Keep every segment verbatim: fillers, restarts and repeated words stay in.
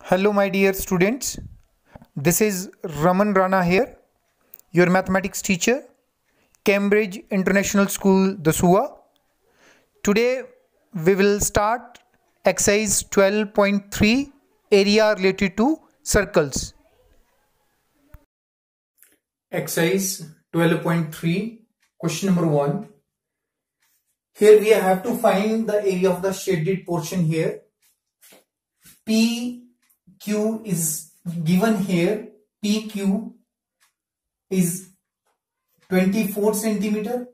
Hello my dear students, this is Raman Rana here, your mathematics teacher, Cambridge International School, Dasua. Today we will start exercise twelve point three, area related to circles. Exercise twelve point three, question number one. Here we have to find the area of the shaded portion here. P Q is given here. P Q is twenty-four centimeter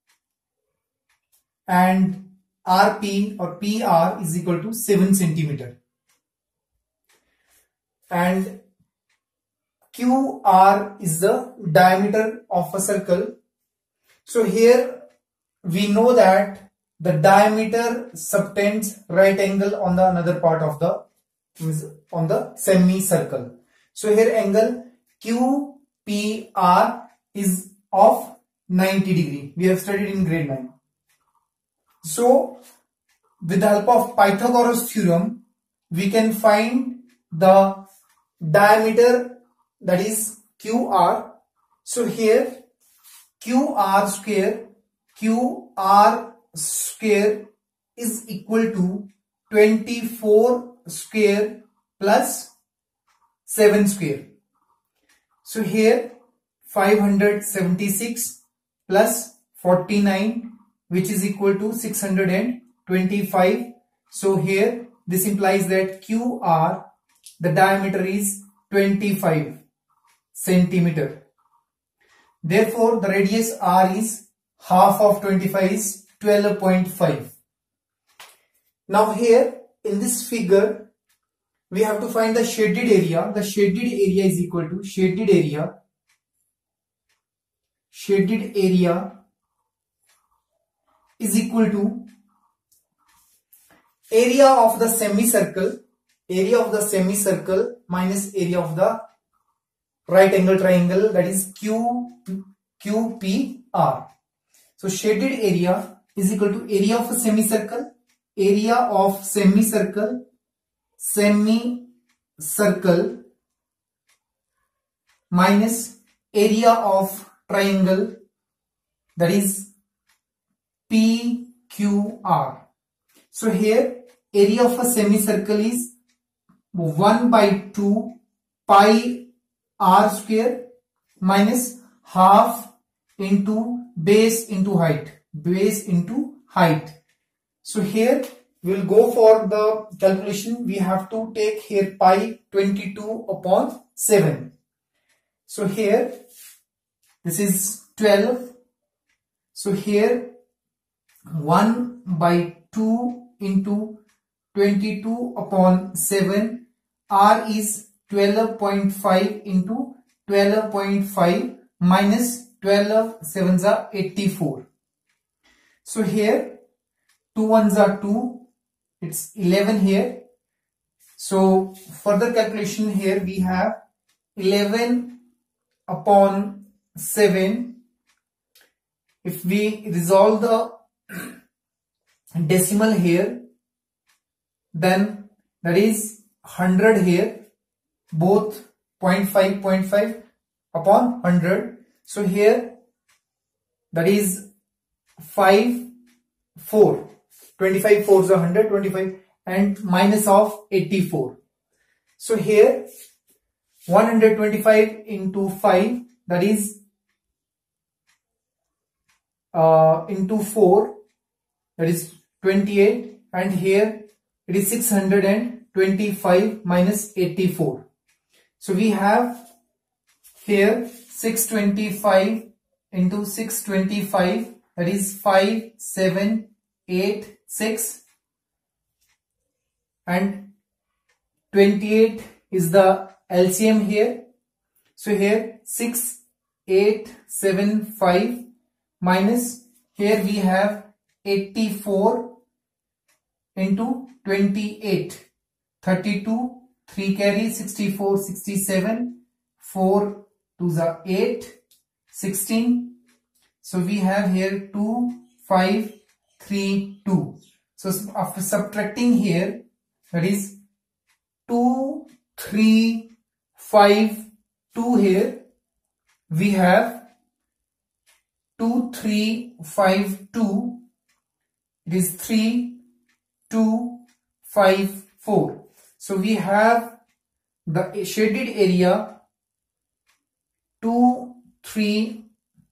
and R P or P R is equal to seven centimeter, and Q R is the diameter of a circle. So here we know that the diameter subtends right angle on the another part of the on the semicircle. So here angle Q P R is of ninety degree. We have studied in grade nine. So with the help of Pythagoras theorem, we can find the diameter, that is Q R. So here Q R square, Q R square is equal to twenty-four square plus seven square. So here five hundred seventy-six plus forty-nine, which is equal to six hundred twenty-five. So here this implies that Q R, the diameter is twenty-five centimeter. Therefore the radius R is half of twenty-five is twelve point five. Now here in this figure, we have to find the shaded area. The shaded area is equal to shaded area. Shaded area is equal to area of the semicircle. Area of the semicircle minus area of the right angle triangle, that is Q Q P R. So shaded area is equal to area of a semicircle. Area of semicircle, semicircle minus area of triangle, that is P Q R. So here area of a semicircle is one by two pi r square minus half into base into height, base into height. So here we will go for the calculation. We have to take here pi twenty-two upon seven. So here this is twelve. So here one by two into twenty-two upon seven. R is twelve point five into twelve point five minus twelve, sevens are eighty-four. So here two ones are two, it's eleven here. So further calculation here we have eleven upon seven. If we resolve the decimal here, then that is one hundred here, both zero point five, zero point five upon one hundred. So here that is five, four. twenty-five fours are one hundred, twenty-five and minus of eighty-four. So here one hundred twenty-five into five, that is uh, into four, that is twenty-eight, and here it is six hundred twenty-five minus eighty-four. So we have here six hundred twenty-five into six hundred twenty-five, that is five, seven, eight, six, and twenty-eight is the L C M here. So here six, eight, seven, five minus here we have eighty-four into twenty-eight, thirty-two, three carry, sixty-four, sixty-seven, four twos are eight, sixteen. So we have here two, five, three, two. So after subtracting here, that is two three, five, two here. We have two, three, five, two. It is three, two, five, four. So we have the shaded area two, three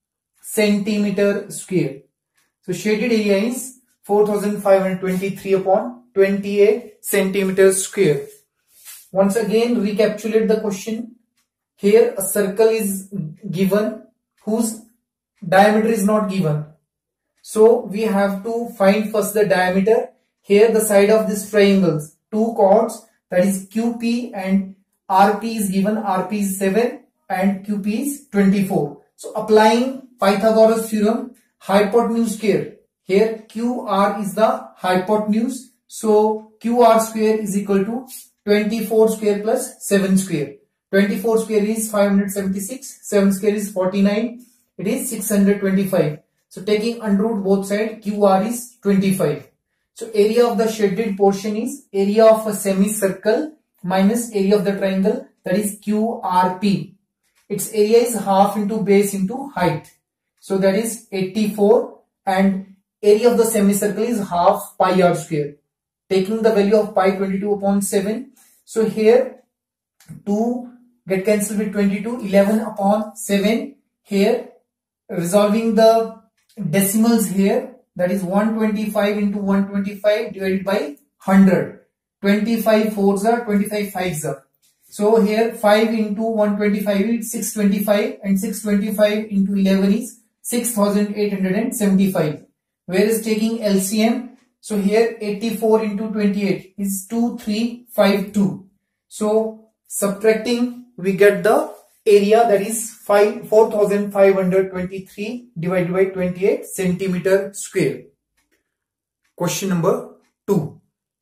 centimeter square. So shaded area is four thousand five hundred twenty-three upon twenty-eight centimeters square. Once again, recapitulate the question. Here a circle is given whose diameter is not given. So we have to find first the diameter. Here the side of this triangles, two chords, that is Q P and R P is given. R P is seven and Q P is twenty-four. So applying Pythagoras theorem, hypotenuse square. Here Q R is the hypotenuse. So Q R square is equal to twenty-four square plus seven square. twenty-four square is five hundred seventy-six. seven square is forty-nine. It is six hundred twenty-five. So taking under root both sides, Q R is twenty-five. So area of the shaded portion is area of a semicircle minus area of the triangle, that is Q R P. Its area is half into base into height. So that is eighty-four, and area of the semicircle is half pi r square. Taking the value of pi twenty-two upon seven. So here two get cancelled with twenty-two, eleven upon seven. Here resolving the decimals here, that is one hundred twenty-five into one hundred twenty-five divided by one hundred. twenty-five fours are, twenty-five fives are. So here five into one hundred twenty-five is six hundred twenty-five, and six hundred twenty-five into eleven is six thousand eight hundred seventy-five. Whereas taking L C M, so here eighty-four into twenty-eight is two thousand three hundred fifty-two. So subtracting, we get the area, that is four thousand five hundred twenty-three divided by twenty-eight centimeter square. Question number two.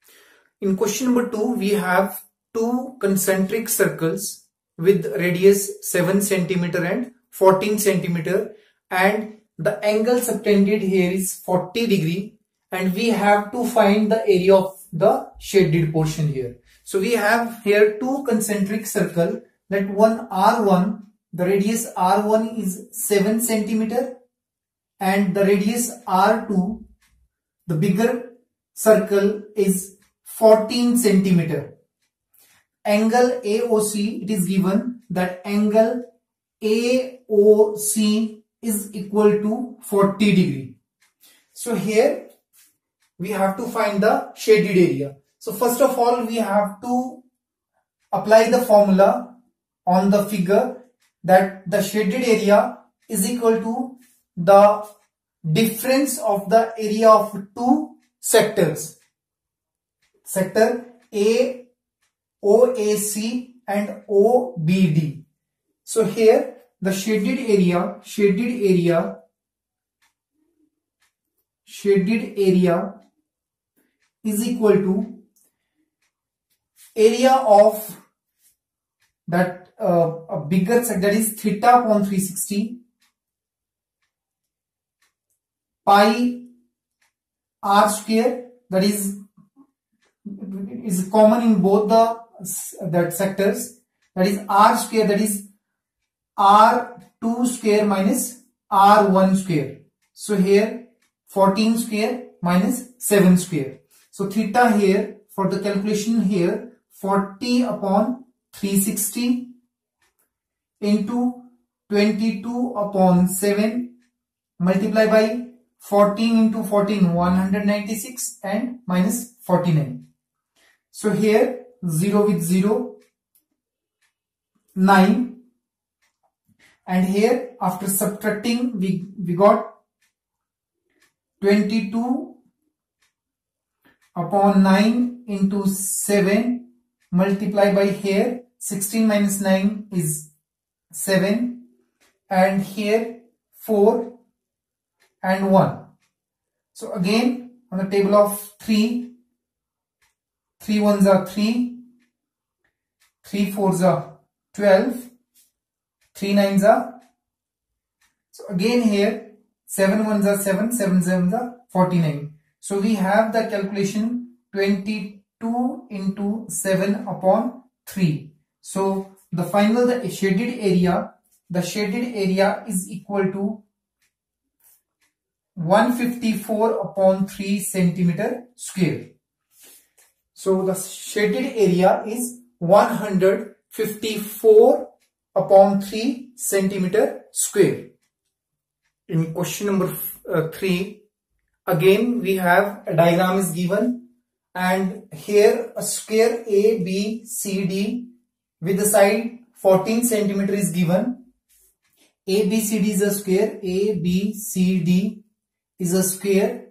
In question number two, we have two concentric circles with radius seven centimeter and fourteen centimeter, and the angle subtended here is forty degree, and we have to find the area of the shaded portion here. So we have here two concentric circle, that one R one, the radius R one is seven centimeter, and the radius R two, the bigger circle, is fourteen centimeter. Angle A O C, it is given that angle A O C is equal to forty degree. So here we have to find the shaded area. So first of all, we have to apply the formula on the figure, that the shaded area is equal to the difference of the area of two sectors, sector A, O A C and O B D. So here the shaded area, shaded area, shaded area is equal to area of that uh, a bigger sector, that is theta upon three hundred sixty pi r square, that is is common in both the that sectors, that is r square, that is r two square minus r one square. So here fourteen square minus seven square. So theta here for the calculation here, forty upon three hundred sixty into twenty-two upon seven multiply by fourteen into fourteen, one hundred ninety-six, and minus forty-nine. So here zero with zero, nine, and here after subtracting we, we got twenty-two upon nine into seven multiply by here sixteen minus nine is seven, and here four and one. So again on the table of three, three ones are three, three fours are twelve, three nines are, so again here seven ones are seven, seven sevens are forty-nine. So we have the calculation twenty-two into seven upon three. So the final, the shaded area, the shaded area is equal to one fifty-four upon three centimeter square. So the shaded area is one hundred fifty-four upon three centimeter square. In question number uh, three, again we have a diagram is given, and here a square A B C D with the side fourteen centimeter is given. A B C D is a square. A B C D is a square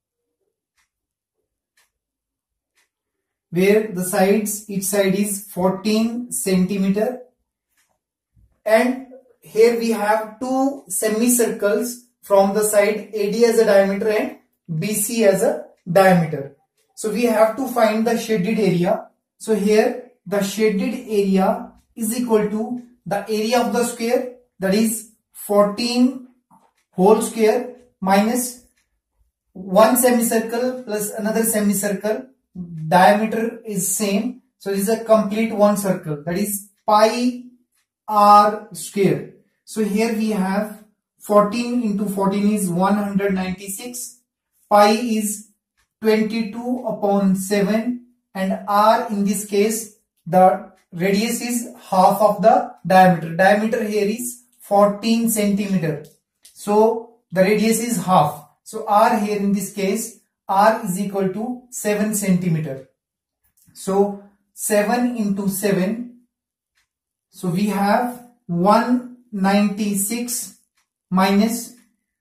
where the sides, each side is fourteen centimeter, and here we have two semicircles from the side A D as a diameter and B C as a diameter. So we have to find the shaded area. So here the shaded area is equal to the area of the square, that is fourteen whole square minus one semicircle plus another semicircle. Diameter is same, so this is a complete one circle, that is pi r square. So here we have fourteen into fourteen is one hundred ninety-six, pi is twenty-two upon seven, and r in this case the radius is half of the diameter. Diameter here is fourteen centimeter, so the radius is half. So r here in this case, r is equal to seven centimeter. So seven into seven, so we have one hundred ninety-six minus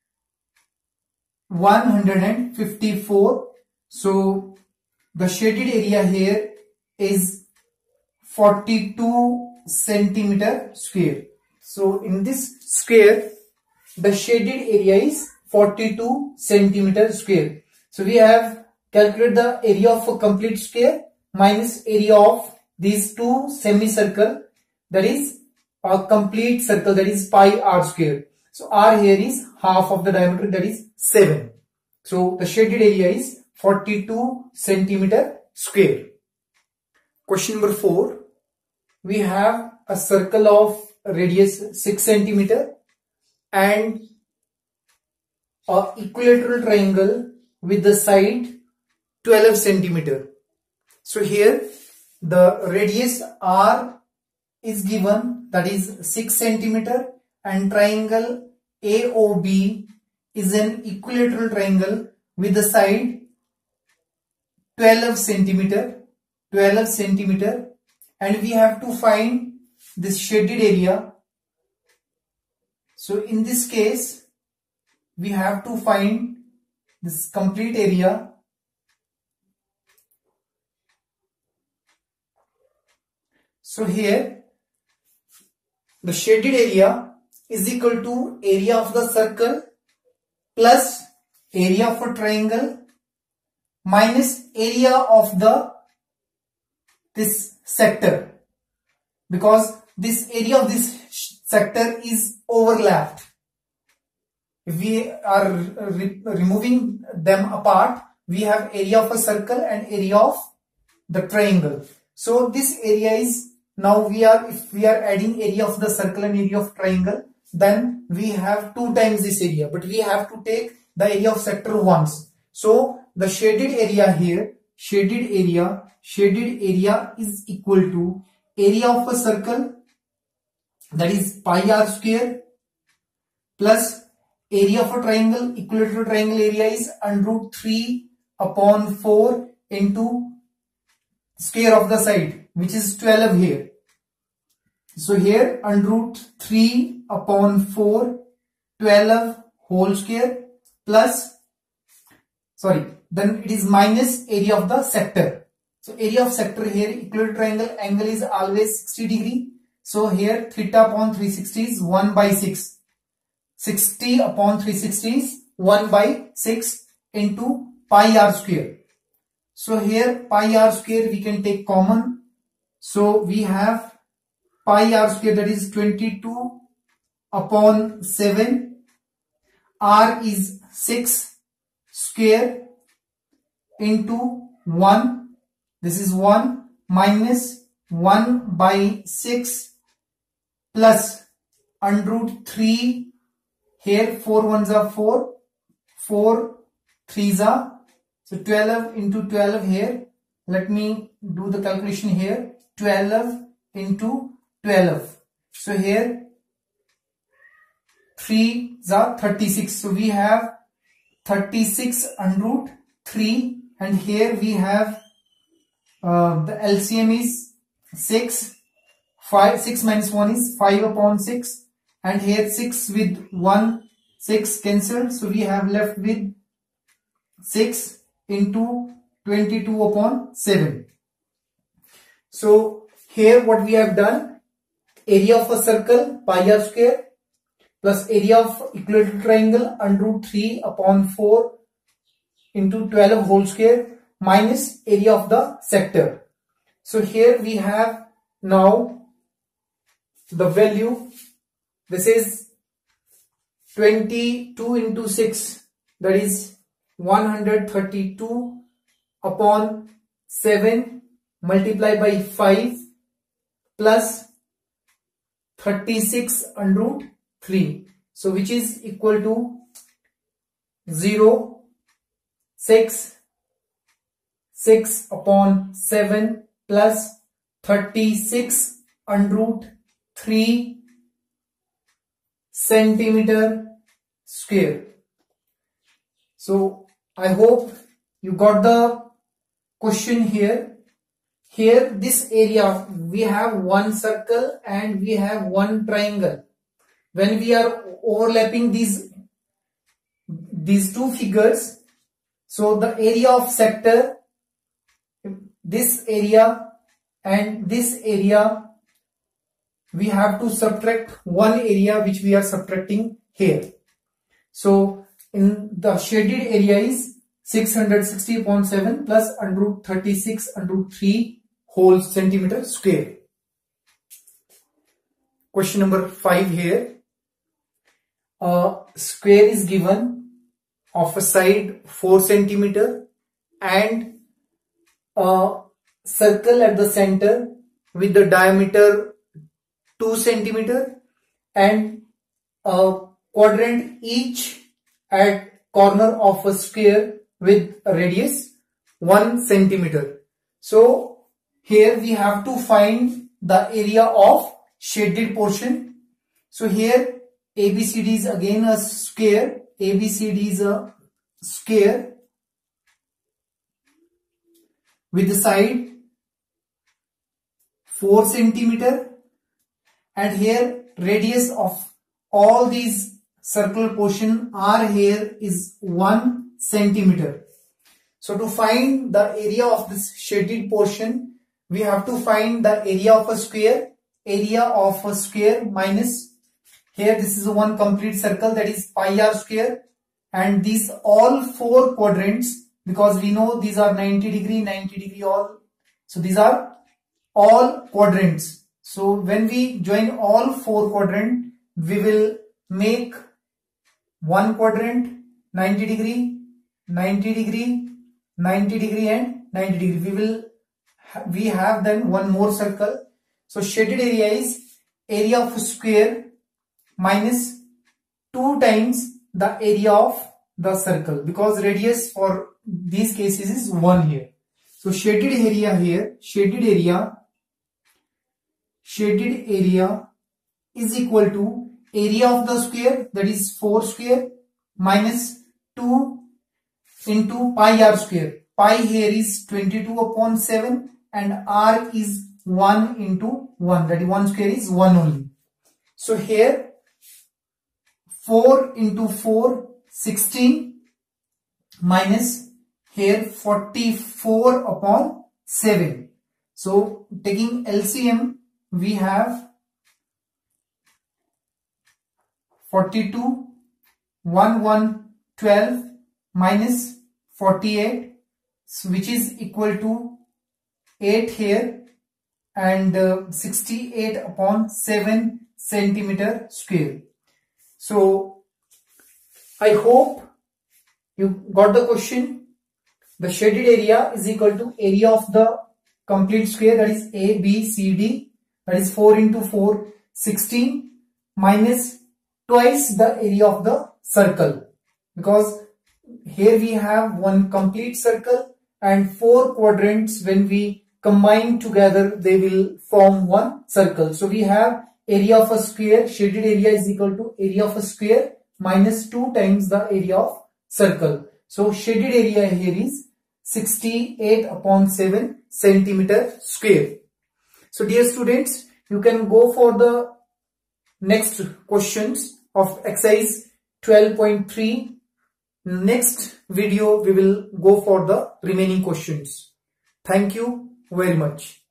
one hundred fifty-four. So the shaded area here is forty-two centimeter square. So in this square, the shaded area is forty-two centimeter square. So we have calculated the area of a complete square minus area of these two semicircle, that is a complete circle, that is pi r square. So r here is half of the diameter, that is seven. So the shaded area is forty-two centimeter square. Question number four. We have a circle of radius six centimeter and a equilateral triangle with the side twelve centimeter. So here the radius r is given, that is six centimeter, and triangle A O B is an equilateral triangle with the side twelve centimeter, twelve centimeter, and we have to find this shaded area. So in this case we have to find this complete area. So here the shaded area is equal to area of the circle plus area of a triangle minus area of the this sector, because this area of this sector is overlapped. If we are re removing them apart, we have area of a circle and area of the triangle. So this area is, now we are, if we are adding area of the circle and area of triangle, then we have two times this area, but we have to take the area of sector once. So the shaded area here, shaded area, shaded area is equal to area of a circle, that is pi r square, plus area of a triangle, equilateral triangle area is under root three upon four into square of the side, which is twelve here. So here under root three upon four, twelve whole square, plus, sorry, then it is minus area of the sector. So area of sector here, equilateral triangle angle is always sixty degree. So here theta upon three sixty is one by six. sixty upon three sixty is one by six into pi r square. So here pi r square we can take common. So we have pi r square, that is twenty-two upon seven. R is six square into one. This is one minus one by six plus under root three. Here four ones are four, four threes are, so twelve into twelve here. Let me do the calculation here. twelve into twelve. So here three are thirty-six. So we have thirty-six under root three, and here we have uh, the L C M is six. five, six minus one is five upon six, and here six with one, six cancelled. So we have left with six into twenty-two upon seven. So here what we have done, area of a circle pi r square plus area of equilateral triangle under root three upon four into twelve whole square minus area of the sector. So here we have now the value. This is twenty-two into six, that is one hundred thirty-two upon seven multiplied by five plus thirty-six under root three. So which is equal to zero, six, six upon seven plus thirty-six under root three centimeter square. So I hope you got the question here. Here this area, we have one circle and we have one triangle. When we are overlapping these these two figures, so the area of sector, this area and this area, we have to subtract one area which we are subtracting here. So in the shaded area is six hundred sixty upon seven plus under root thirty-six under root three whole centimeter square. Question number five here. A square is given of a side four centimeter and a circle at the center with the diameter two centimeter and a quadrant each at corner of a square with a radius one centimeter. So here we have to find the area of shaded portion. So here A B C D is again a square. A B C D is a square with the side four centimeter, and here radius of all these circular portion R here is one centimeter. So to find the area of this shaded portion, we have to find the area of a square. Area of a square minus, here this is one complete circle, that is pi r square, and these all four quadrants, because we know these are ninety degree, ninety degree all. So these are all quadrants. So when we join all four quadrant, we will make one quadrant ninety degree, ninety degree, ninety degree and ninety degree. We will we have then one more circle. So shaded area is area of square minus two times the area of the circle, because radius for these cases is one here. So shaded area here, shaded area, shaded area is equal to area of the square, that is four square, minus two into pi r square. Pi here is twenty-two upon seven and r is one into one, that is one square is one only. So here four into four, sixteen, minus here forty-four upon seven. So taking L C M, we have forty-two, one, one, twelve minus forty-eight, which is equal to eight here, and uh, sixty-eight upon seven centimeter square. So I hope you got the question. The shaded area is equal to area of the complete square, that is A, B, C, D, that is four into four, sixteen, minus twice the area of the circle, because here we have one complete circle and four quadrants. When we combine together, they will form one circle. So we have area of a square, shaded area is equal to area of a square minus two times the area of circle. So shaded area here is sixty-eight upon seven centimeter square. So dear students, you can go for the next questions of exercise twelve point three. Next video we will go for the remaining questions. Thank you very much.